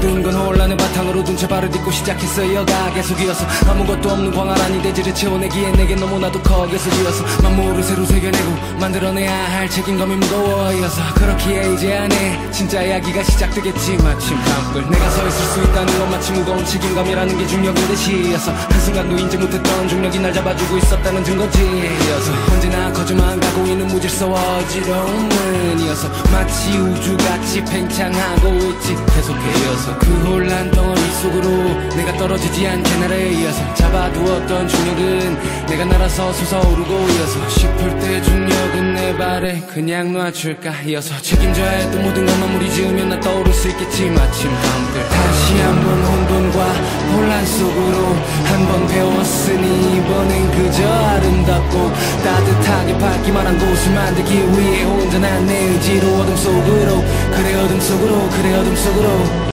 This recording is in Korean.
모든 건 혼란의 바탕으로 둔 채 발을 딛고 시작했어요가 계속이어서 아무것도 없는 광활한 이 대지를 채워내기엔 내겐 너무나도 커 계속이어서 만물을 새로 새겨내고 만들어내야 할 책임감이 무거워여서 그렇기에 이제 안에 진짜 이야기가 시작되겠지. 마침 밤꿀 내가 서 있을 수 있다는 건 마치 무거운 책임감이라는 게 중력인 듯이어서 한순간도 인지 못했던 중력이 날 잡아주고 있었다는 증거지여서 언제나 커져만 가고 있는 무질서와 어지러움은 이어서 마치 우주같이 팽창하고 있지 계속해여서 그 혼란 덩어리 속으로 내가 떨어지지 않게 나를 이어서 잡아두었던 중력은 내가 날아서 솟아오르고 이어서 싶을 때 중력은 내 발에 그냥 놔줄까 이어서 책임져야 했던 모든 걸 마무리 지으면 나 떠오를 수 있겠지. 마침 밤들 다시 한번 혼돈과 혼란 속으로 한번 배웠으니 이번엔 그저 아름답고 따뜻하게 밝기만 한 곳을 만들기 위해 혼자 난 내 의지로 어둠 속으로 그래 어둠 속으로 그래 어둠 속으로